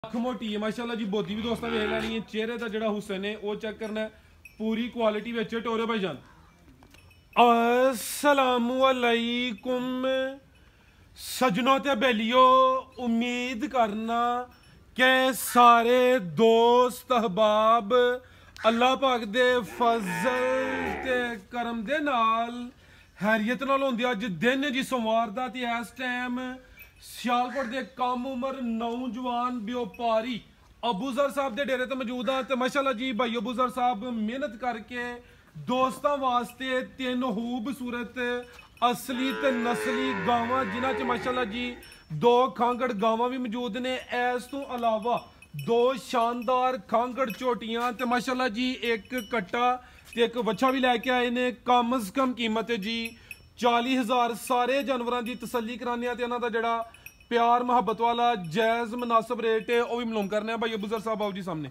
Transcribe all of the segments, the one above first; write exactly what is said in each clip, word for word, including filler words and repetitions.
अख मोटी है माशाल्लाह जी। बोधी भी दोस्तों वेख लैनी है। चेहरे का जो हुसन है वो चेक करना है। पूरी क्वालिटी में टोरे भाईजान अस्सलामु अलैकुम सजनों ते बेलियो। उम्मीद करना के सारे दोस्त अहबाब अल्लाह पाक दे फजल ते करम दे नाल हैरियत नाल होंदे। अज दिन जी सोमवार दा ते इस टाइम सियालकोट के कम उम्र नौजवान व्यापारी अबूजर साहब के डेरे ते मौजूद हाँ। तो माशाल्लाह जी भाई अबूजर साहब मेहनत करके दोस्तों वास्ते तीन खूबसूरत असली ते नस्ली गावां जिन्हां च माशाल्लाह जी दो खांगड़ गावां भी मौजूद ने। इस तो अलावा दो शानदार खांगड़ झोटियां ते माशाल्लाह जी एक कट्टा ते एक बच्चा भी लैके आए ने। कम अज कम कीमत है जी चाली हज़ार। सारे जानवरों की तसल्ली कराने ते इन्हां दा जिहड़ा प्यार मुहब्बत वाला जायज़ मुनासिब रेट है वह भी मालूम करने भाई अबूजर साहब आओ जी सामने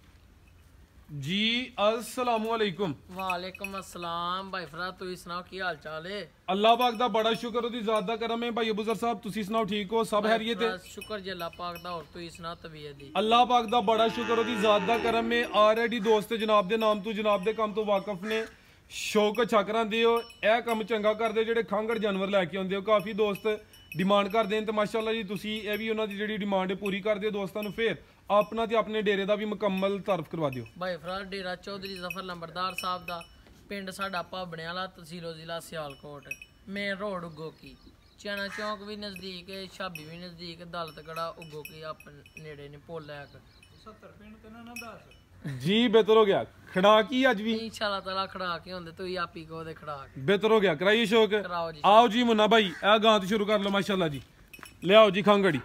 जी। अस्सलामु अलैकुम। वालेकुम अस्सलाम भाई फराज, तुम सुनाओ की हाल चाल है? अल्लाह पाक दा बड़ा शुक्र ओदी ज़ात दा करम है भाई अबूजर साहब। तुसी सुनाओ ठीक हो? सब हैरियत है? शुक्र जी अल्लाह पाक दा। और तुम सुनाओ तबीयत दी? अल्लाह पाक दा बड़ा शुक्र ओदी ज़ात दा करम है। ऑलरेडी दोस्त जनाब दे नाम तो जनाब दे काम तो वाकफ ने। शौक अच्छा करांदे हो, यह काम चंगा करदे जेडे खांगड़ जानवर लैके आउंदे हो। काफ़ी दोस्त डिमांड करते हैं तो माशाल्लाह जी तुसी ये भी उन्होंने जी डिमांड है पूरी कर दियो दोस्तों को। फिर अपना ते अपने डेरे का भी मुकम्मल तारफ करवा दियो। भाई फराज डेरा चौधरी जफर लंबरदार साहब दा पिंड साडा भाबड़े वाला तहसीलो जिला सियालकोट मेन रोड उगो की। चैना चौक भी नज़दीक है, छाबी भी नज़दीक, दौलतगढ़ा उगो की अपने नेड़े ने पोलैक सत्तर पिंड ते ना दस जी। बेहतर हो गया खड़ा की अज भी इंशाअल्लाह ताला खड़ा के होंदे तो आप ही को दे खड़ा के बेहतर हो गया। कराइए शौक कराओ जी। आओ जी मुन्ना भाई ए गां तो शुरू कर लो माशाल्लाह जी। ले आओ जी खांगड़ी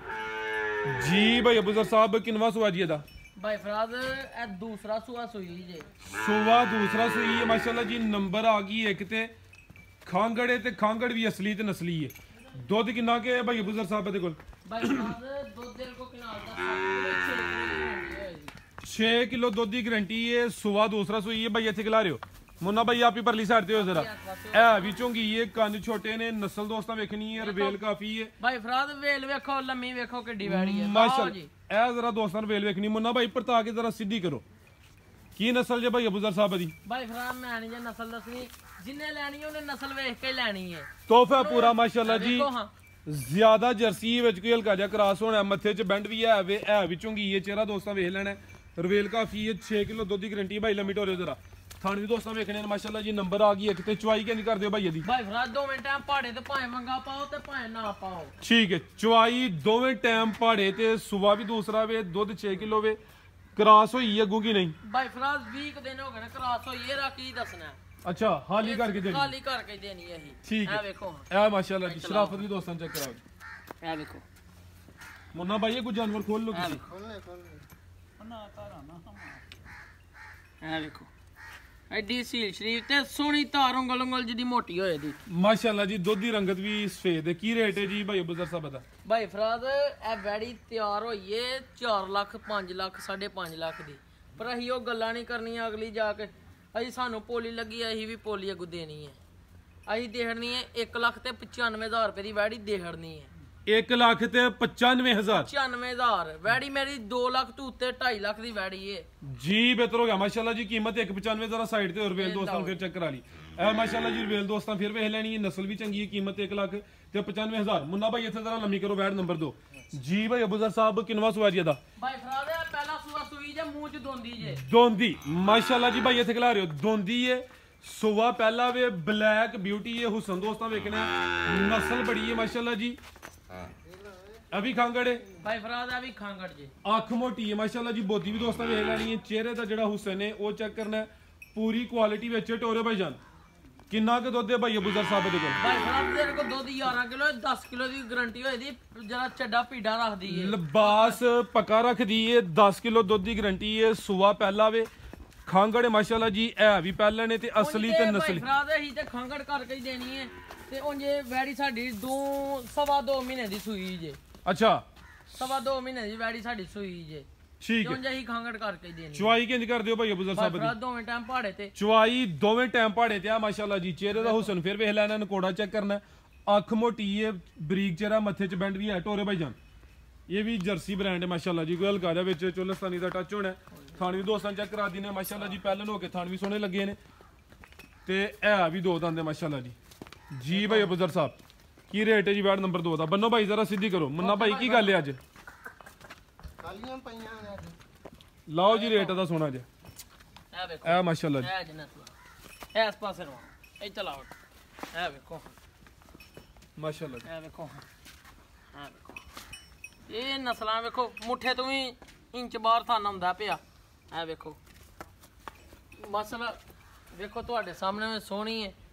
जी। भाई अबूजर साहब किनवा सुआ जी दा? भाई फराज ए दूसरा सुआ सुई जे। सुआ दूसरा सुई है माशाल्लाह जी। नंबर आ गई एक ते खांगड़े ते खांगड़ भी असली ते नस्ली है। दुध किन्ना के है भाई अबूजर साहब दे कोल? भाई फराज दुध दे को किनाल दा छे किलो दुध की गारंटी है। सुबह दूसरा सुई है भाई इतने खिला रहे हो मुन्ना भाई आप ही परली साइड ते हो जरा। ए भी चोंगी है, कान छोटे ने, नस्ल दोस्तां वेखनी है, रवेल काफी है भाई फराद। वेल वेखो लम्मी वेखो किड्डी वैड़ी है माशाल्लाह। ए जरा दोस्तां वेल वेखनी मुन्ना भाई परता के जरा सीधी करो। की नस्ल जे भाई अबूजर साहब दी? भाई फराद मैं नहीं जे नस्ल दसनी, जिन्ने लैनी उन्हें नस्ल वेख के लैनी है। तोहफा पूरा माशाल्लाह जी। ज्यादा जर्सी विच कोई हल्का जिहा क्रॉस होना, मत्थे च बैंड भी है वे है भी चोंगी है। चेहरा दोस्तां वेख लेना, रवेल काफी है। छे किलो दुध की गारंटी भाई लम्मी टोरे जरा थाने भी दोस्तों वेखने माशाल्लाह जी। नंबर आ गई एक ते चुवाई क्या नहीं कर दियो भाई दी? भाई फराज दोवें टाइम पहाड़े ते भाएं मंगा पाओ ते भाएं ना पाओ ठीक है। चुवाई दोवें टाइम पहाड़े ते सुबह भी दूसरा वे दुध छे किलो वे क्रॉस होई है अगू की नहीं? भाई फराज बीस दिन हो गए क्रॉस होई है राकी दसना। अच्छा हाली करके देनी? हाली करके देनी है ही। ठीक है। ए देखो ए माशाल्लाह जी शराफत भी दोस्तों चेक कराओ। ए देखो मुन्ना भाई ये कुछ जानवर खोल लो किसी। ए देखो एडी सील शरीफ ते सोनी तार उंगल उंगल जी मोटी होए दी माशाल्लाह जी। दुध की रंगत भी सफेद है। की रेट है जी भाई अबूजर साहब दा? भाई फराद ए वैड़ी तैयार होई है चार लाख पांच लाख साढ़े पांच लाख दी। पर अही वो गल्लां नहीं करनियां अगली जाके अही सानू पोली लगी अही भी पोली अगू देनी है। अही देहड़नी है एक लाख ते पचानवे हजार रुपए की वैड़ी देहड़नी है। एक लाख ते पचानवे हजार पचानवे हजार वैड़ी मेरी दो लाख तो उत्ते ढाई लाख की वैड़ी है जी। बेहतर हो गया माशाल्लाह जी। कीमत एक पचानवे जरा साइड ते रवेल दोस्तों फिर चेक करा ली। ए माशाल्लाह जी रवेल दोस्तों फिर वेख लेनी है। नस्ल भी चंगी है। कीमत एक लाख ते पचानवे हजार। मुन्ना भाई इत्थे जरा लम्मी करो वैड नंबर दो जी। भाई अबूजर साहब किनवा सुआ जी दा? भाई फराद पहला सुआ सुई जे मुंह च दोंदी जे दोंदी माशाल्लाह जी। भाई इत्थे खिला रहे हो दोंदी है। सुबह पहला वे ब्लैक ब्यूटी है। हुसन दोस्तों वेखना नस्ल बड़ी है माशाल्लाह जी। अभी खांगड़ है भाई फराद अभी खांगड़ जे। अख मोटी है माशाल्लाह जी। बोधी भी दोस्तों वेख लेनी है। चेहरे का जो हुसन है वो चेक करना है। पूरी क्वालिटी विच टोरे भाईजान किन्ना के दुध है भाई अबूजर साहब दे कोल? भाई फराद तेरे को दुध ग्यारह किलो दस किलो की गारंटी होई दी। जरा चड्डा पीड़ा रख दी है लिबास पक्का रख दी है। दस किलो दुध की गारंटी है। सुबह पहला वे खांगड़ माशाल्लाह जी है भी पहले ने ते असली ते नस्ली। फराद ही ते खांगड़ करके ही देनी है ते उंजे वैड़ी साडी दो सवा दो महीने दी सुई जे। अच्छा सवा दो महीने दी वैड़ी साडी सुई जे। ठीक है। उंजे ही खांगड़ करके ही देनी। चुवाई किंज कर दियो भाई अबूजर साहब दी? फराद दोवें टाइम पहाड़े ते चुवाई दोवें टाइम पहाड़े ते आ माशाल्लाह जी। चेहरे दा हुसन फिर वेख लेना, नकोड़ा चेक करना। अख मोटी है, बरीक चेहरा, मत्थे च बैंड भी है टोरे भाईजान। ਇਹ ਵੀ ਜਰਸੀ ਬ੍ਰਾਂਡ ਹੈ ਮਾਸ਼ਾਅੱਲਾ ਜੀ। ਕੋਈ ਹਲਕਾ ਜਿਹਾ ਵਿੱਚ ਚੋਲਸਤਾਨੀ ਦਾ ਟੱਚ ਹੋਣਾ। ਥਣ ਵੀ ਦੋਸਤਾਂ ਚੈੱਕ ਕਰਾ ਦਿੰਦੇ ਮਾਸ਼ਾਅੱਲਾ ਜੀ। ਪਹਿਲਨ ਹੋ ਕੇ ਥਣ ਵੀ ਸੋਹਣੇ ਲੱਗੇ ਨੇ ਤੇ ਇਹ ਵੀ ਦੋ ਦੰਦ ਮਾਸ਼ਾਅੱਲਾ ਜੀ। ਜੀ ਭਾਈ ਅਬੂਜ਼ਰ ਸਾਹਿਬ ਕੀ ਰੇਟ ਹੈ ਜੀ ਵੈੜ ਨੰਬਰ ਦੋ ਦਾ? ਬੰਨੋ ਭਾਈ ਜ਼ਰਾ ਸਿੱਧੀ ਕਰੋ। ਮੁੰਨਾ ਭਾਈ ਕੀ ਗੱਲ ਹੈ ਅੱਜ? ਕਾਲੀਆਂ ਪਈਆਂ ਨੇ ਅੱਜ। ਲਾਓ ਜੀ ਰੇਟ ਦਾ ਸੋਨਾ ਜੀ। ਇਹ ਵੇਖੋ ਇਹ ਮਾਸ਼ਾਅੱਲਾ ਜੀ। ਇਹ ਜਨਤ ਇਸ ਪਾਸੇ ਨੂੰ ਇਹ ਚਲਾਓ। ਇਹ ਵੇਖੋ ਮਾਸ਼ਾਅੱਲਾ ਜੀ। ਇਹ ਵੇਖੋ ਇਹ ਵੇਖੋ ਇਹ ਨਸਲਾਂ ਵੇਖੋ ਮੁੱਠੇ ਤੋਂ ਵੀ ਇੰਚ ਬਾਹਰ ਥਾਨ ਹੁੰਦਾ ਪਿਆ। ਇਹ ਵੇਖੋ ਮਸਲਾ ਵੇਖੋ ਤੁਹਾਡੇ ਸਾਹਮਣੇ ਸੋਹਣੀ ਹੈ।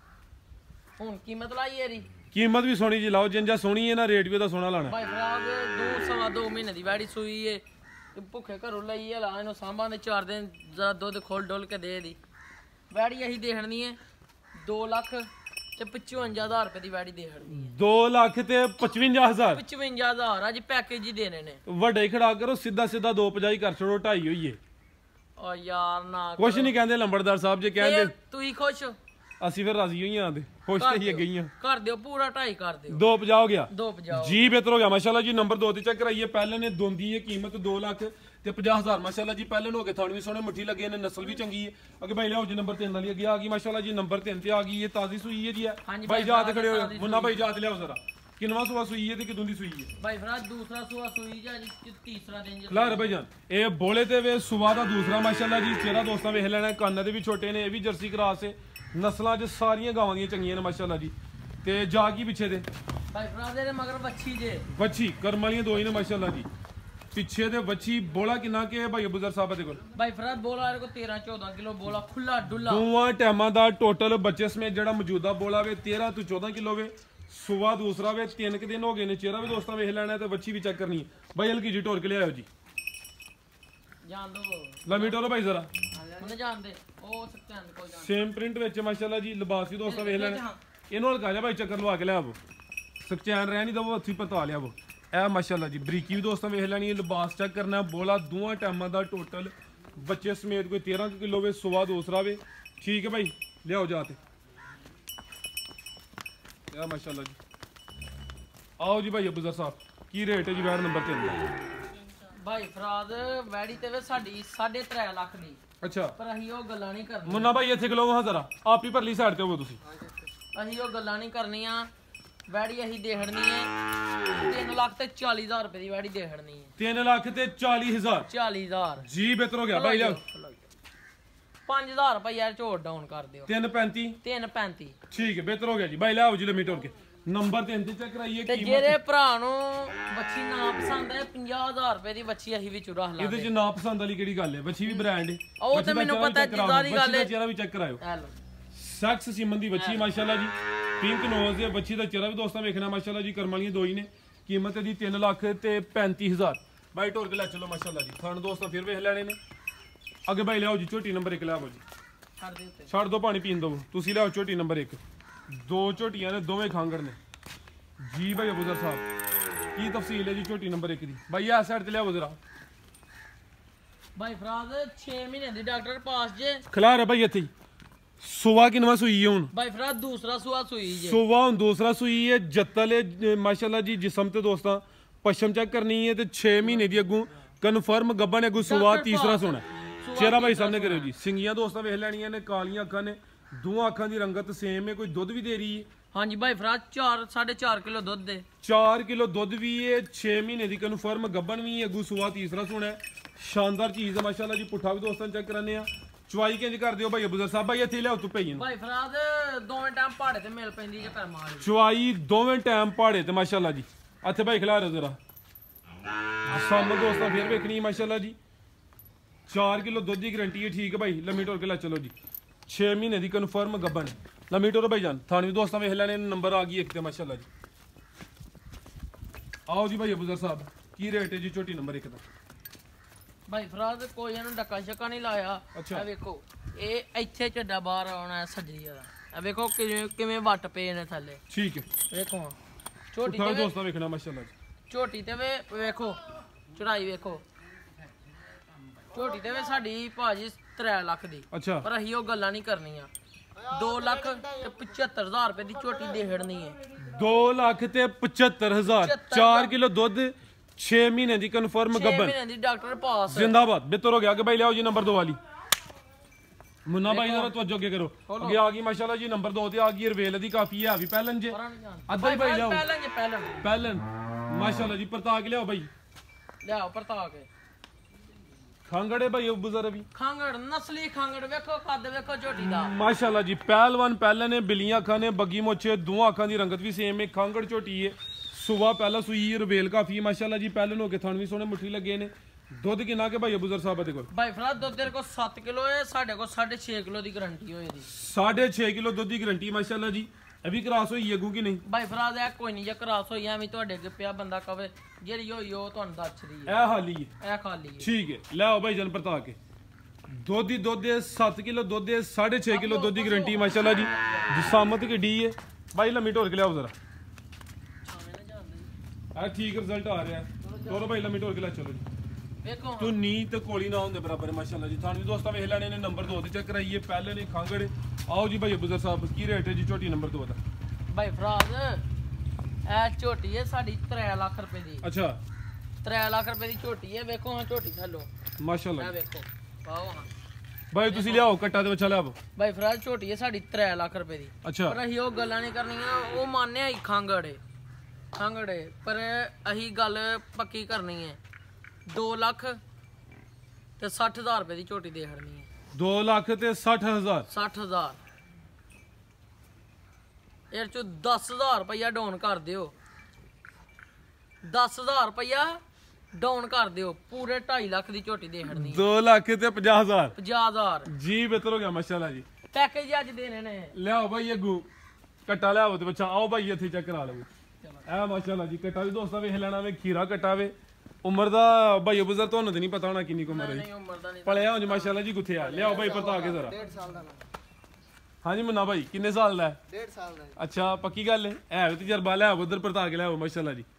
ਹੁਣ ਕੀਮਤ ਲਾਈ ਇਹਦੀ ਕੀਮਤ ਵੀ ਸੋਹਣੀ ਜੀ। ਲਾਓ ਜਿੰਜਾ ਸੋਹਣੀ ਹੈ ਨਾ ਰੇਟ ਵੀ ਉਹਦਾ ਸੋਹਣਾ ਲਾਣਾ। ਭਾਈ ਫਰਾਗ ਦੋ ਸਵਾ ਦੋ ਮਹੀਨੇ ਦੀ ਵੈੜੀ ਸੂਈ ਏ ਤੇ ਭੁੱਖੇ ਘਰੋਂ ਲਈ ਹੈ। ਲਾ ਇਹਨੂੰ ਸਾਂਭਾਂ ਦੇ ਚਾਰ ਦਿਨ ਜ਼ਰਾ ਦੁੱਧ ਖੋਲ ਡੋਲ ਕੇ ਦੇ ਦੀ। ਵੈੜੀ ਅਸੀਂ ਦੇਖਣੀ ਹੈ ਦੋ ਲੱਖ ਤੇ ਪਚਵੰਜਾ ਹਜ਼ਾਰ ਰੁਪਏ ਦੀ ਵੈੜੀ ਦੇਖਣੀ ਹੈ। ਦੋ ਲੱਖ ਤੇ ਪਚਵੰਜਾ ਹਜ਼ਾਰ ਪਚਵੰਜਾ ਹਜ਼ਾਰ ਅੱਜ ਪੈਕੇਜ ਹੀ ਦੇਣੇ ਨੇ। ਵੱਡੇ ਖੜਾ ਕਰੋ ਸਿੱਧਾ ਸਿੱਧਾ ਦੋ ਪੰਜਾਹ ਹੀ ਕਰ ਛੋੜੋ। ਢਾਈ ਹੋਈਏ ਓ ਯਾਰ ਨਾ ਕੁਛ ਨਹੀਂ ਕਹਿੰਦੇ ਲੰਬੜਦਾਰ ਸਾਹਿਬ ਜੇ ਕਹਿੰਦੇ ਤੁਸੀਂ ਖੁਸ਼ ਅਸੀਂ ਫਿਰ ਰਾਜ਼ੀ ਹੋਈਆਂ ਆਂਦੇ ਖੁਸ਼ ਤੇ ਹੀ ਗਈਆਂ। ਕਰ ਦਿਓ ਪੂਰਾ ਢਾਈ ਕਰ ਦਿਓ। ਦੋ ਪੰਜਾਹ ਹੋ ਗਿਆ ਦੋ ਪੰਜਾਹ ਜੀ ਬਿਹਤਰ ਹੋ ਗਿਆ ਮਾਸ਼ਾਅੱਲਾ ਜੀ। ਨੰਬਰ ਦੋ ਤੇ ਚੈੱਕ ਕਰਾਈਏ। ਪਹਿਲੇ ਨੇ ਦੋਂਦੀ ਹੈ ਕੀਮਤ ਦੋ ਲੱਖ ਤੇ ਪੰਜਾਹ ਹਜ਼ਾਰ ਮਾਸ਼ਾਅੱਲਾ ਜੀ। ਪਹਿਲੇ ਨੂੰ ਹੋ ਕੇ ਥਣ ਵੀ ਸੋਹਣੇ ਮੁੱਠੀ ਲੱਗੇ ਨੇ ਨਸਲ ਵੀ ਚੰਗੀ ਹੈ। ਅੱਗੇ ਭਾਈ ਲਿਆਓ ਜੀ ਨੰਬਰ ਤਿੰਨ ਵਾਲੀ ਅੱਗੇ ਆ ਗਈ ਮਾਸ਼ਾਅੱਲਾ ਜੀ। ਨੰਬਰ ਤਿੰਨ ਤੇ ਆ ਗਈ ਇਹ ਤਾਜ਼ੀ ਸੂਈ ਹੈ ਜੀ। ਭਾਈ ਜਾ ਤੇ ਖੜੇ ਹੋ ਮੁੰਨਾ ਭਾਈ ਜਾ ਤੇ ਲਿਆਓ ਜ਼ਰਾ। ਕਿੰਨਵਾਂ ਸੂਆ ਸੂਈ ਹੈ ਤੇ ਕਿਦੋਂ ਦੀ ਸੂਈ ਹੈ? ਭਾਈ ਫਰਾਜ ਦੂਸਰਾ ਸੂਆ ਸੂਈ ਜਾਂ ਤੀਸਰਾ ਦਿਨ ਜੀ। ਲਾ ਰੇ ਭਾਈ ਜਾਨ ਇਹ ਬੋਲੇ ਤੇ ਵੇ ਸੂਆ ਦਾ ਦੂਸਰਾ ਮਾਸ਼ਾਅੱਲਾ ਜੀ। ਚਿਹਰਾ ਦੋਸਤਾਂ ਵੇਖ ਲੈਣਾ। ਕੰਨ ਦੇ ਵੀ ਛੋਟੇ ਨੇ। ਇਹ ਵੀ ਜਰਸੀ ਕਰਾਸ ਹੈ। ਨਸਲਾਂ 'ਚ ਸਾਰੀਆਂ ਗਾਵਾਂ ਦੀਆਂ ਚੰਗੀਆਂ ਨੇ ਮਾਸ਼ਾਅੱਲਾ ਜੀ। ਤੇ ਜਾ ਕੀ ਪਿੱਛੇ ਦੇ ਭਾਈ ਫਰਾਜ ਦੇ ਮਗਰ ਵੱਛੀ ਜੇ ਵੱਛੀ ਕਰਮ ਵਾਲੀਆਂ ਦੋ ਹੀ ਨੇ ਮਾਸ਼ਾਅੱਲਾ ਜੀ। ਪਿੱਛੇ ਦੇ ਵੱਛੀ ਬੋਲਾ ਕਿੰਨਾ ਕੇ ਭਾਈ ਅਬੂਜ਼ਰ ਸਾਹਿਬ ਦੇ ਕੋਲ? ਭਾਈ ਫਰਾਜ ਬੋਲਾ ਇਹਦੇ ਕੋਲ ਤੇਰਾਂ ਚੌਦਾਂ ਕਿਲੋ ਬੋਲਾ ਖੁੱਲਾ ਡੁੱਲਾ। ਦੋਵਾਂ ਟਾਈਮਾਂ ਦਾ ਟੋਟਲ ਬੱਚੇ ਸਮੇਤ ਜਿਹੜਾ ਮੌਜੂਦਾ ਬੋਲਾ ਵੇ ਤੇਰਾਂ ਤੋਂ ਚੌਦਾਂ ਕਿਲੋ ਵੇ। ਸੁਬਾ ਦੂਸਰਾ ਵੇ ਤਿੰਨ ਕੁ ਦਿਨ ਹੋ ਗਏ ਨੇ। ਚਿਹਰਾ ਵੀ ਦੋਸਤਾਂ ਵੇਖ ਲੈਣਾ ਤੇ ਵੱਛੀ ਵੀ ਚੈੱਕ ਕਰਨੀ ਹੈ। ਭਾਈ ਹਲਕੀ ਜੀ ਢੋਰ ਕੇ ਲਿਆਓ ਜੀ। ਜਾਣ ਦੋ ਲੰਮੀ ਟੋਰੋ ਭਾਈ ਜ਼ਰਾ। ਉਹਨੇ ਜਾਣ ਦੇ ਉਹ ਸਕਤੇ ਆਂ ਕੋਈ ਜਾਣ। ਸੇਮ ਪ੍ਰਿੰਟ ਵਿੱਚ ਮਾਸ਼ਾਅੱਲਾ ਜੀ। ਲਿਬਾਸ ਵੀ ਦੋਸਤਾਂ ਵੇਖ ਲੈਣਾ। ਇਹਨੂੰ ਹਲਕਾ ਜਾ ਭਾਈ ਚੱਕਰ ਲਵਾ ਕੇ ਲਿਆਵੋ। ਸਕਚੈਨ ਰਹਿ ਨਹੀਂ ਦਵੋ ਹੱਥੀ ਪਤਾ ਲਿਆਵੋ। ਇਹ ਮਾਸ਼ਾਅੱਲਾ ਜੀ ਬਰੀਕੀ ਵੀ ਦੋਸਤਾਂ ਵੇਖ ਲੈਣੀ ਹੈ। ਲਿਬਾਸ ਚੈੱਕ ਕਰਨਾ। ਬੋਲਾ ਦੋਵਾਂ ਟਾਈਮਾਂ ਦਾ ਟੋਟਲ ਬੱਚੇ ਸਮੇਤ ਕੋਈ ਤੇਰਾਂ ਕਿਲੋ ਵੇ। ਸੁਬਾ ਦੂਸਰਾ ਵੇ। ਠੀਕ ਹੈ ਭਾਈ ਲਿਆਓ ਜਾ ਤੇ। ਇਹ ਮਾਸ਼ਾਅੱਲਾ ਜੀ। ਆਓ ਜੀ ਭਾਈ ਅਬੂਜ਼ਰ ਸਾਹਿਬ ਕੀ ਰੇਟ ਹੈ ਜੀ ਵੈੜ ਨੰਬਰ ਤਿੰਨ ਦਾ? ਭਾਈ ਫਰਾਦ ਵੈੜੀ ਤੇ ਵੇ ਸਾਡੀ ਸਾਢੇ ਤਿੰਨ ਲੱਖ ਦੀ। ਅੱਛਾ ਪਰ ਅਸੀਂ ਉਹ ਗੱਲਾਂ ਨਹੀਂ ਕਰਨੀਆਂ। ਮੁੰਨਾ ਭਾਈ ਇੱਥੇ ਖਲੋ ਹਾਂ ਜ਼ਰਾ। ਆਪ ਹੀ ਪਰਲੀ ਸਾਈਡ ਤੇ ਹੋਵੋ ਤੁਸੀਂ। ਅਸੀਂ ਉਹ ਗੱਲਾਂ ਨਹੀਂ ਕਰਨੀਆਂ। ਵੈੜੀ ਅਸੀਂ ਦੇਖਣੀ ਹੈ ਤਿੰਨ ਲੱਖ ਤੇ ਚਾਲੀ ਹਜ਼ਾਰ ਰੁਪਏ ਦੀ ਵੈੜੀ ਦੇਖਣੀ ਹੈ। ਤਿੰਨ ਲੱਖ ਤੇ ਚਾਲੀ ਹਜ਼ਾਰ ਚਾਲੀ ਹਜ਼ਾਰ ਜੀ ਬਿਹਤਰ ਹੋ ਗਿਆ ਭਾਈ ਲਿਆਓ। ਪੰਜ ਹਜ਼ਾਰ ਰੁਪਏ ਯਾਰ ਝੋੜ ਡਾਊਨ ਕਰ ਦਿਓ। ਤਿੰਨ ਪੈਂਤੀ ਤਿੰਨ ਪੈਂਤੀ ਠੀਕ ਹੈ ਬਿਹਤਰ ਹੋ ਗਿਆ ਜੀ। ਭਾਈ ਲਿਆਓ ਜੀ ਲੰਮੀ ਟੋਰ ਕੇ। ਨੰਬਰ ਤਿੰਨ ਤੇ ਚੈੱਕ ਕਰਾਈਏ ਤੇ ਕੀਮਤ। ਜਿਹੜੇ ਭਰਾ ਨੂੰ ਬੱਚੀ ਨਾ ਪਸੰਦ ਹੈ ਪੰਜਾਹ ਹਜ਼ਾਰ ਰੁਪਏ ਦੀ ਬੱਚੀ ਅਸੀਂ ਵਿੱਚ ਰੱਖ ਇਹਦੇ ਲਾਂਗੇ। ਚ ਨਾ ਪਸੰਦ ਵਾਲੀ ਕਿਹੜੀ ਗੱਲ ਹੈ? ਬੱਚੀ ਵੀ ਬ੍ਰਾਂਡ ਹੈ। ਉਹ ਤੇ ਮੈਨੂੰ ਪਤਾ ਜਿੱਦਾਂ ਦੀ ਗੱਲ ਹੈ। ਚਿਹਰਾ ਵੀ ਚੈੱਕ ਕਰਾਇਓ। ਇਹ ਲਓ ਸੈਕਸ ਸੀਮਨ ਦੀ ਬੱਚੀ ਮਾਸ਼ਾਅੱਲਾ ਜੀ। ਪਿੰਕ ਨੋਜ਼ ਦੇ ਬੱਚੀ ਦਾ ਚਿਹਰਾ ਵੀ ਦੋਸਤਾਂ ਵੇਖਣਾ ਮਾਸ਼ਾਅੱਲਾ ਜੀ। ਕਰਮ ਵਾਲੀਆਂ ਦੋ ਹੀ ਨੇ। ਕੀਮਤ ਇਹਦੀ ਤਿੰਨ ਲੱਖ ਤੇ ਪੈਂਤੀ ਹਜ਼ਾਰ। ਬਾਈ ਢੋਰ ਕੇ ਲੈ ਚਲੋ ਮਾਸ਼ਾਅੱਲਾ ਜੀ। ਥਣ ਦੋਸਤਾਂ ਫਿਰ ਵੇਖ ਲੈਣੇ ਨੇ। ਅੱਗੇ ਬਾਈ ਲਿਆਓ ਜੀ ਝੋਟੀ ਨੰਬਰ ਇੱਕ ਲਿਆਓ ਜੀ। ਛੱਡ ਦੇ ਉੱਤੇ ਛੱਡ ਦੋ ਪਾਣੀ ਪੀਣ ਦੋ। ਤੁਸੀਂ ਲਿਆਓ ਝੋਟੀ ਨੰਬਰ ਇੱਕ। ਦੋ ਝੋਟੀਆਂ ਨੇ ਦੋਵੇਂ ਖਾਂਗਰ ਨੇ ਜੀ। ਭਾਈ ਅਬੂਜ਼ਰ ਸਾਹਿਬ ਕੀ ਤਫਸੀਲ ਹੈ ਜੀ ਝੋਟੀ ਨੰਬਰ ਇੱਕ ਦੀ? ਬਾਈ ਆ ਸਾਈਡ ਤੇ ਲਿਆਓ ਜ਼ਰਾ। ਭਾਈ ਫਰਾਜ਼ ਛੇ ਮਹੀਨੇ ਦੀ ਡਾਕਟਰ ਪਾਸ ਜੇ। ਖਿਲਾ ਰਿਹਾ ਭਾਈ ਇੱਥੇ ਸੁਬਾ ਕਿੰਨਵਾ ਸੂਈ ਹੈ ਹੁਣ? ਭਾਈ ਫਰਾਜ਼ ਦੂਸਰਾ ਸੂਆ ਸੂਈ ਜੇ। ਸੁਬਾ ਹੁਣ ਦੂਸਰਾ ਸੂਈ ਹੈ। ਜੱਤਲ ਹੈ ਮਾਸ਼ਾਅੱਲਾ ਜੀ। ਜਿਸਮ ਤੇ ਦੋਸਤਾਂ ਪਸ਼ਮ ਚੈੱਕ ਕਰਨੀ ਹੈ ਤੇ ਛੇ ਮਹੀਨੇ ਦੀ ਅੱਗੂ ਕਨਫਰਮ ਗੱਬਣ ਅੱਗੂ ਸੁਬਾ ਤੀਸਰਾ ਸੋਣਾ। ਚਿਹਰਾ ਭਾਈ ਸਾਹਮਣੇ ਕਰਿਓ ਜੀ। ਸਿੰਗੀਆਂ ਦੋਸਤਾਂ ਵੇਖ ਲੈਣੀਆਂ ਨੇ। ਕਾਲੀਆਂ ਅੱਖਾਂ ਨੇ। ਦੋਵਾਂ ਅੱਖਾਂ ਦੀ ਰੰਗਤ ਸੇਮ ਹੈ। ਕੋਈ ਦੁੱਧ ਵੀ ਦੇ ਰਹੀ ਹੈ। ਹਾਂਜੀ ਭਾਈ ਫਰਾਜ਼ ਚਾਰ ਸਾਢੇ ਚਾਰ ਕਿਲੋ ਦੁੱਧ ਦੇ। ਚਾਰ ਕਿਲੋ ਦੁੱਧ ਵੀ ਹੈ। ਛੇ ਮਹੀਨੇ ਦੀ ਕਨਫਰਮ ਗੱਬਣ ਵੀ ਹੈ। ਅੱਗੂ ਸੁਬਾ ਤੀਸਰਾ ਸੋਣਾ ਹੈ। ਸ਼ਾਨਦਾਰ ਚੀਜ਼ ਹੈ ਮਾਸ਼ਾਅੱਲਾ ਜੀ। ਪੁੱਠਾ ਵੀ ਦੋਸਤਾਂ ਚੈੱਕ ਕਰਾਨੇ ਆ। ਚੁਆਈ ਕਿੰਜ ਕਰ ਦਿਓ ਭਾਈ ਅਬੂਜ਼ਰ ਸਾਹਿਬ? ਭਾਈ ਇੱਥੇ ਲਿਆਓ ਤੂੰ ਪਈ ਭਾਈ ਫਰਾਜ਼ ਦੋਵੇਂ ਟਾਈਮ ਪਹਾੜੇ ਤੇ ਮਿਲ ਪੈਂਦੀ ਜੇ ਕਰਮ ਵਾਲੀ। ਚੁਆਈ ਦੋਵੇਂ ਟਾਈਮ ਪਹਾੜੇ ਤੇ ਮਾਸ਼ਾਅੱਲਾ ਜੀ। ਇੱਥੇ ਭਾਈ ਖਿਲਾ ਰਹੇ ਜ਼ਰਾ। ਸਾਹਮਣੇ ਦੋਸਤਾਂ ਫਿਰ ਵੇਖਣੀ ਮਾਸ਼ਾਅੱਲਾ ਜੀ। ਚਾਰ ਕਿਲੋ ਦੁੱਧ ਦੀ ਗਰੰਟੀ ਹੈ। ਠੀਕ ਹੈ ਭਾਈ ਲੰਮੀ ਟੋਰ ਕੇ ਲੈ ਚਲੋ ਜੀ। ਛੇ ਮਹੀਨੇ ਦੀ ਕਨਫਰਮ ਗੱਬਣ ਲੰਮੀ ਟੋਰ ਭਾਈ ਜਾਨ। ਥਾਣੀ ਵੀ ਦੋਸਤਾਂ ਵੇਖ ਲੈਣੇ। ਨੰਬਰ ਆ ਗਈ ਇੱਕ ਤੇ ਮਾਸ਼ਾਅੱਲਾ ਜੀ। ਆਓ ਜੀ ਭਾਈ ਅਬੂਜ਼ਰ ਸਾਹਿਬ ਕੀ ਰੇਟ ਹੈ ਜੀ ਝੋਟੀ ਨੰਬਰ ਇੱਕ ਦਾ? ਭਾਈ ਫਰਾਜ਼ ਕੋਈ ਇਹਨੂੰ ਡੱਕਾ ਸ਼ੱਕਾ ਨਹੀਂ ਲਾਇਆ। ਅੱਛਾ। ਇਹ ਵੇਖੋ ਇਹ ਇੱਥੇ ਝੱਡਾ ਬਾਹਰ ਆਉਣਾ ਸੱਜਰੀ ਵਾਲਾ। ਇਹ ਵੇਖੋ ਕਿਵੇਂ ਕਿਵੇਂ ਵੱਟ ਪਏ ਨੇ ਥੱਲੇ। ਠੀਕ ਹੈ ਵੇਖੋ ਝੋਟੀ ਥਾਣੀ ਤੇ ਦੋਸਤਾਂ ਵੇਖਣਾ ਮਾਸ਼ਾਅੱਲਾ ਜੀ। ਝੋਟੀ ਤੇ ਵੇ ਵੇਖੋ ਚੜਾਈ ਵੇਖੋ। ਝੋਟੀ ਤੇ ਵੇ ਸਾਡੀ ਭਾਜੀ ਤਿੰਨ ਲੱਖ ਦੀ। ਅੱਛਾ ਪਰ ਅਸੀਂ ਉਹ ਗੱਲਾਂ ਨਹੀਂ ਕਰਨੀਆਂ। ਦੋ ਲੱਖ ਤੇ ਪਝੱਤਰ ਹਜ਼ਾਰ ਰੁਪਏ ਦੀ ਝੋਟੀ ਦੇੜਨੀ ਹੈ। ਦੋ ਲੱਖ ਤੇ ਪਝੱਤਰ ਹਜ਼ਾਰ। ਚਾਰ ਕਿਲੋ ਦੁੱਧ छह महीने दी कन्फर्म छे गब्बन महीने दी डॉक्टर पास जिंदाबाद बेहतर हो गया कि भाई ले आओ जी नंबर दो वाली मुन्ना भाई जरा तवज्जो के करो आगे आ गई माशाल्लाह जी नंबर दो ते आ गई रवेल दी काफी है अभी पहलन जे अद्धा ही भाई ले आओ पहलन जे पहलन पहलन माशाल्लाह जी परता के ले आओ भाई ले आओ परता के खांगड़े भाई बुजर अभी खांगड़ नस्ली खांगड़ वेखो कद वेखो झोटी दा माशाल्लाह जी पहलवान पहले ने बिलियां अखां ने बग्गी मोछे दोवां अखां दी रंगत भी सेम है खांगड़ झोटी है सुबह पहला सुई रवेल काफी है माशाल्लाह जी पहलन हो के थण भी सोने मुट्ठी लगे ने दुध किन्ना के भाई बुजर साहब दे कोल भाई फराद दुध तेरे को सात किलो है साढ़े को साढ़े छह किलो दी गारंटी होए दी साढ़े छह किलो दुध की गारंटी माशाल्लाह जी अभी क्रॉस हुई है कि नहीं भाई फराद है कोई नहीं जे क्रॉस होई ਐਵੇਂ ਤੁਹਾਡੇ ਅੱਗੇ ਪਿਆ ਬੰਦਾ ਕਵੇ ਜਿਹੜੀ ਹੋਈ ਉਹ ਤੁਹਾਨੂੰ ਦੱਸ ਰਹੀ ਹੈ ਇਹ ਹਾਲੀ ਹੈ ਇਹ ਖਾਲੀ ਹੈ ਠੀਕ ਹੈ ਲੈ ਆਓ ਭਾਈ ਜਨ ਪਰਤਾ ਕੇ ਦੁੱਧ ਦੀ ਦੁੱਧ ਦੇ ਸੱਤ ਕਿਲੋ ਦੁੱਧ ਦੇ ਸਾਢੇ ਛੇ ਕਿਲੋ ਦੁੱਧ ਦੀ ਗਾਰੰਟੀ ਮਾਸ਼ਾਅੱਲਾ ਜੀ ਜਿਸਾਮਤ ਕਿੱਡੀ ਹੈ ਭਾਈ ਲੰਮੀ ਢੋਲ ਕੇ ਲਿਆਓ ਜ਼ਰਾ ਆ ਠੀਕ ਰਿਜ਼ਲਟ ਆ ਰਿਹਾ ਤੋਰੋ ਭਾਈ ਲੰਮੀ ਢੋਲ ਕੇ ਲੈ ਚਲੋ ਜੀ ਵੇਖੋ ਤੂੰ ਨੀ ਤੇ ਕੋਲੀ ਨਾ ਹੁੰਦੇ ਬਰਾਬਰ ਮਾਸ਼ਾਅੱਲਾ ਜੀ ਤੁਹਾਨੂੰ ਵੀ ਦੋਸਤਾਂ ਵੇਖ ਲੈਣੇ ਨੇ ਨੰਬਰ ਦੋ ਤੇ ਚੈੱਕ ਕਰਾਈਏ ਪਹਿਲੇ ਨੇ ਖਾਂਗੜੇ ਆਓ ਜੀ ਭਾਈ ਬੁਜ਼ਰ ਸਾਹਿਬ ਕੀ ਰੇਟ ਹੈ ਜੀ ਝੋਟੀ ਨੰਬਰ ਦੋ ਦਾ ਭਾਈ ਫਰਾਦ ਇਹ ਝੋਟੀ ਹੈ ਸਾਡੀ ਤਿੰਨ ਲੱਖ ਰੁਪਏ ਦੀ ਅੱਛਾ ਤਿੰਨ ਲੱਖ ਰੁਪਏ ਦੀ ਝੋਟੀ ਹੈ ਵੇਖੋ ਹਾਂ ਝੋਟੀ ਥੱਲੋਂ ਮਾਸ਼ਾਅੱਲਾ ਇਹ ਵੇਖੋ ਪਾਓ ਹਾਂ ਭਾਈ ਤੁਸੀਂ ਲਿਆਓ ਕੱਟਾ ਤੇ ਬੱਚਾ ਲਿਆਓ ਭਾਈ ਫਰਾਦ ਝੋਟੀ ਹੈ ਸਾਡੀ ਤਿੰਨ ਲੱਖ ਰੁਪਏ ਦੀ ਅੱਛਾ ਪਰ ਅਸੀਂ ਉਹ ਗੱਲਾਂ ਨਹੀਂ ਕਰਨੀਆਂ ਉਹ ਮੰਨਿਆ ਹੀ ਖਾਂਗੜੇ ਖਾਂਗੜੇ ਪਰ ਅਸੀਂ ਗੱਲ ਪੱਕੀ ਕਰਨੀ ਹੈ ਦੋ ਲੱਖ ਤੇ ਸੱਠ ਹਜ਼ਾਰ ਰੁਪਏ ਦੀ ਝੋਟੀ ਦੇ ਖੜਨੀ ਹੈ ਦੋ ਲੱਖ ਤੇ ਸੱਠ ਹਜ਼ਾਰ ਸੱਠ ਹਜ਼ਾਰ ਇਹ ਚੋਂ ਦਸ ਹਜ਼ਾਰ ਰੁਪਇਆ ਡਾਊਨ ਕਰ ਦਿਓ ਦਸ ਹਜ਼ਾਰ ਰੁਪਇਆ ਡਾਊਨ ਕਰ ਦਿਓ ਪੂਰੇ ਢਾਈ ਲੱਖ ਦੀ ਝੋਟੀ ਦੇ ਖੜਨੀ ਹੈ ਦੋ ਲੱਖ ਤੇ ਪੰਜਾਹ ਹਜ਼ਾਰ ਪੰਜਾਹ ਹਜ਼ਾਰ ਜੀ ਬਿਹਤਰ ਹੋ ਗਿਆ ਮਾਸ਼ਾਅੱਲਾ ਜੀ ਪੈਕੇਜ ਅੱਜ ਦੇਣੇ ਨੇ ਲਿਆਓ ਭਾਈ ਅੱਗੂ ਕੱਟਾ ਲਿਆਓ ਤੇ ਬੱਚਾ ਆਓ ਭਾਈ ਇੱਥੇ ਚੈੱਕ ਕਰਾ ਲਓ ਇਹ ਮਾਸ਼ਾਅੱਲਾ ਜੀ ਕੱਟਾ ਵੀ ਦੋਸਤਾਂ ਵੇਖ ਲੈਣਾ ਵੇ ਖੀਰਾ ਕੱਟਾ ਵੇ ਉਮਰ ਦਾ ਭਾਈ ਬਜ਼ਰ ਤੁਹਾਨੂੰ ਤੇ ਨਹੀਂ ਪਤਾ ਹੋਣਾ ਕਿੰਨੀ ਕੁ ਉਮਰ ਹੈ ਨਹੀਂ ਉਮਰ ਦਾ ਨਹੀਂ ਪਲਿਆ ਉਂਝ ਮਾਸ਼ਾਅੱਲਾ ਜੀ ਗੁੱਥੇ ਆ ਲਿਆਓ ਭਾਈ ਪਤਾ ਕੇ ਜ਼ਰਾ ਡੇਢ ਸਾਲ ਦਾ ਨਾ ਹਾਂਜੀ ਮੁੰਨਾ ਭਾਈ ਕਿੰਨੇ ਸਾਲ ਦਾ ਹੈ ਡੇਢ ਸਾਲ ਦਾ ਹੈ। ਅੱਛਾ ਪੱਕੀ ਗੱਲ ਹੈ ਹੈ ਵੀ ਤਜਰਬਾ ਲਿਆਓ ਉਧਰ ਪਰਤਾ ਕੇ ਲਿਆਓ ਮਾਸ਼ਾਅੱਲਾ ਜੀ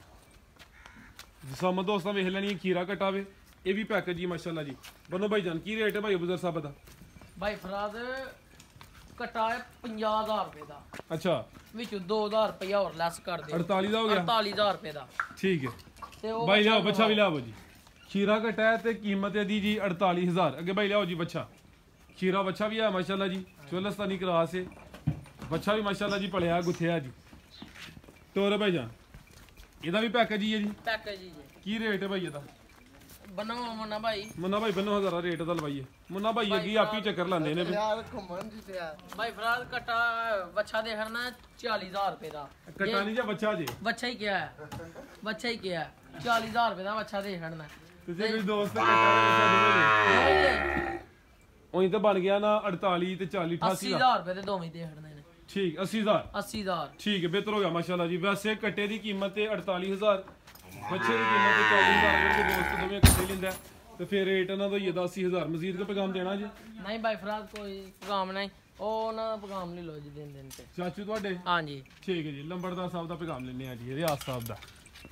ਜਿਸਮ ਦੋਸਤਾਂ ਵੇਖ ਲੈਣੀ ਖੀਰਾ ਕਟਾਵੇ ਇਹ ਵੀ ਪੈਕੇਜ ਜੀ ਮਾਸ਼ਾਅੱਲਾ ਜੀ ਬਨੋ ਭਾਈ ਜਾਨ ਕੀ ਰੇਟ ਹੈ ਭਾਈ ਬਜ਼ਰ ਸਾਹਿਬ ਦਾ ਭਾਈ ਫਰਾਦ ਕਟਾ ਹੈ ਪੰਜਾਹ ਹਜ਼ਾਰ ਰੁਪਏ ਦਾ ਅੱਛਾ ਵਿੱਚੋਂ ਦੋ ਹਜ਼ਾਰ ਰੁਪਇਆ ਹੋਰ ਲੈਸ ਕਰ ਦਿਓ ਅੜਤਾਲੀ ਦਾ ਹੋ ਗਿਆ ਅੜਤਾਲੀ ਹਜ਼ਾਰ ਰੁਪਏ ਦਾ ਠੀਕ ਹੈ ਤੇ ਉਹ ਭਾਈ ਲਿਆਓ ਬੱਚਾ ਵੀ ਲਿਆਓ ਜੀ ਖੀਰਾ ਕਟਾ ਹੈ ਤੇ ਕੀਮਤ ਇਹਦੀ ਜੀ ਅੜਤਾਲੀ ਹਜ਼ਾਰ ਅੱਗੇ ਭਾਈ ਲਿਆਓ ਜੀ ਬੱਚਾ ਖੀਰਾ ਬੱਚਾ ਵੀ ਹੈ ਮਾਸ਼ਾਅੱਲਾ ਜੀ ਚੋਲਸਤਾਨੀ ਕਰਾਸ ਹੈ ਬੱਚਾ ਵੀ ਮਾਸ਼ਾਅੱਲਾ ਜੀ ਪਲਿਆ ਗੁੱਥਿਆ ਜੀ ਤੋਰ ਭਾਈ ਜਾਨ ਇਹਦਾ ਵੀ ਪੈਕੇਜ ਹੀ ਹੈ ਜੀ ਪੈਕੇਜ ਜੀ ਕੀ ਰੇਟ ਹੈ ਭਾਈ ਇਹਦਾ ਬਨੋ ਮੁੰਨਾ ਭਾਈ ਮੁੰਨਾ ਭਾਈ ਬੰਨੋ ਹਜ਼ਾਰਾ ਰੇਟ ਦਾ ਲਵਾਈਏ ਮੁੰਨਾ ਭਾਈ ਅੱਗੇ ਆਪ ਹੀ ਚੱਕਰ ਲਾਉਂਦੇ ਨੇ ਵੀ। ਯਾਰ ਘੁੰਮਣ ਜੀ ਤੇ ਯਾਰ ਭਾਈ ਫਰਾਦ ਕਟਾ ਬੱਚਾ ਦੇ ਖੜਨਾ ਚਾਲੀ ਹਜ਼ਾਰ ਰੁਪਏ ਦਾ ਕੱਟਾ ਨਹੀਂ ਜਾਂ ਬੱਚਾ ਜੀ ਬੱਚਾ ਹੀ ਕਿਹਾ ਹੈ ਬੱਚਾ ਹੀ ਕਿਹਾ ਹੈ ਚਾਲੀ ਹਜ਼ਾਰ ਰੁਪਏ ਦਾ ਬੱਚਾ ਦੇ ਖੜਨਾ ਤੁਸੀਂ ਕੋਈ ਦੋਸਤ ਕੱਟਾ ਦੇ ਬੱਚਾ ਦੋਗੇ ਉਹੀ ਤਾਂ ਬਣ ਗਿਆ ਨਾ ਅੜਤਾਲੀ ਤੇ ਚਾਲੀ ਅਠਾਸੀ ਅੱਸੀ ਦਾ ਹਜ਼ਾਰ ਰੁਪਏ ਦੇ ਦੋਵੇਂ ਦੇ ਖੜਨੇ ਨੇ ਠੀਕ ਅੱਸੀ ਹਜ਼ਾਰ ਅੱਸੀ ਹਜ਼ਾਰ ਠੀਕ ਹੈ ਬਿਹਤਰ ਹੋ ਗਿਆ ਮਾਸ਼ਾਅੱਲਾ ਜੀ ਵੈਸੇ ਕੱਟੇ ਦੀ ਕੀਮਤ ਤੇ ਅੜਤਾਲੀ ਹਜ਼ਾਰ ਬੱਚੇ ਦੀ ਕੀਮਤ ਤੇ ਚਾਲੀ ਹਜ਼ਾਰ ਅਗਰ ਕੋਈ ਦੋਸਤ ਦੋਵੇਂ ਇਕੱਠੇ ਲੈਂਦਾ ਤੇ ਫਿਰ ਰੇਟ ਇਹਨਾਂ ਦਾ ਹੀ ਹੈ ਅੱਸੀ ਹਜ਼ਾਰ ਮਜ਼ੀਦ ਕੋ ਪੈਗਾਮ ਦੇਣਾ ਜੀ ਨਹੀਂ ਭਾਈ ਫਰਾਦ ਕੋਈ ਪੈਗਾਮ ਨਹੀਂ ਉਹ ਉਹਨਾਂ ਦਾ ਪੈਗਾਮ ਲੈ ਲਓ ਜੀ ਦਿਨ ਦਿਨ ਤੇ ਚਾਚੂ ਤੁਹਾਡੇ ਹਾਂਜੀ ਠੀਕ ਹੈ ਜੀ ਲੰਬੜਦਾਰ ਸਾਹਿਬ ਦਾ ਪੈਗਾਮ ਲੈਣੇ ਆ ਜੀ ਰਿਆਸ ਸਾਹਿਬ ਦਾ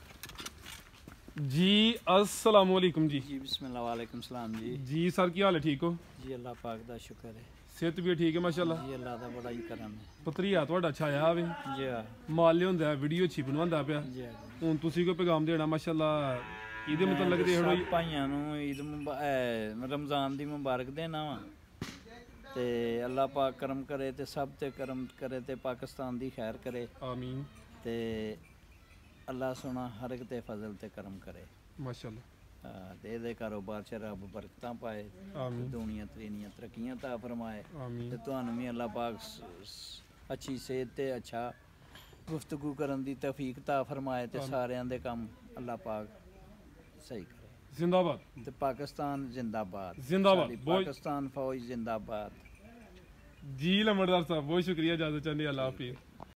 जी अस्सलाम वालेकुम जी जी बिस्मिल्लाह वालेकुम सलाम जी जी सर की हाल है ठीक हो जी अल्लाह पाक दा शुक्र है सेहत भी ठीक है माशाल्लाह जी अल्लाह दा बड़ा ही करम है पतरिया ਤੁਹਾਡਾ ਛਾਇਆ ਆਵੇ जी हाँ ਮਾਲ ਲਿਆਉਂਦਾ ਵੀਡੀਓ ਅੱਛੀ ਬਣਵਾਉਂਦਾ ਪਿਆ जी हाँ ਹੁਣ ਤੁਸੀਂ ਕੋਈ ਪੈਗਾਮ ਦੇਣਾ ਮਾਸ਼ਾਅੱਲਾ ਇਹਦੇ ਮੁਤਲਕ ਦੇ ਹੜੋ सब भाइयों ਨੂੰ ईद मुबा- ए, रमजान ਦੀ ਮੁਬਾਰਕ ਦੇਣਾ ਵਾ ਤੇ ਅੱਲਾਹ ਪਾਕ ਕਰਮ ਕਰੇ ਤੇ ਸਭ ਤੇ ਕਰਮ ਕਰੇ ਤੇ ਪਾਕਿਸਤਾਨ ਦੀ ਖੈਰ ਕਰੇ ਆਮੀਨ ਤੇ ਅੱਲਾਹ ਸੋਣਾ ਹਰ ਇੱਕ ਤੇ ਫਜ਼ਲ ਤੇ ਕਰਮ ਕਰੇ ਮਾਸ਼ਾਅੱਲਾ ਹਾਂ, ਤੇ ਇਹਦੇ ਕਾਰੋਬਾਰ 'ਚ ਰੱਬ ਬਰਕਤਾਂ ਪਾਏ ਆਮੀਨ ਦੁਨੀਆ ਤਰੀਨੀਆਂ ਤਰੱਕੀਆਂ ਤਾ ਫਰਮਾਏ ਆਮੀਨ ਤੇ ਤੁਹਾਨੂੰ ਵੀ ਅੱਲਾਹ ਪਾਕ ਸ- ਸ- ਅੱਛੀ ਸਿਹਤ ਤੇ ਅੱਛਾ ਗੁਫ਼ਤਗੂ ਕਰਨ ਦੀ ਤੌਫੀਕ ਤਾ ਫਰਮਾਏ ਤੇ ਸਾਰਿਆਂ ਦੇ ਕੰਮ ਅੱਲਾਹ ਪਾਕ ਸਹੀ ਕਰੇ ਜ਼ਿੰਦਾਬਾਦ ਤੇ ਪਾਕਿਸਤਾਨ ਜ਼ਿੰਦਾਬਾਦ ਜ਼ਿੰਦਾਬਾਦ। ਸਾਡੀ ਬਹੁਤ- ਪਾਕਿਸਤਾਨ ਫੌਜ ਜ਼ਿੰਦਾਬਾਦ जी लमड़दार साहब बहुत शुक्रिया इजाजत चाहते अल्लाह हाफिज़।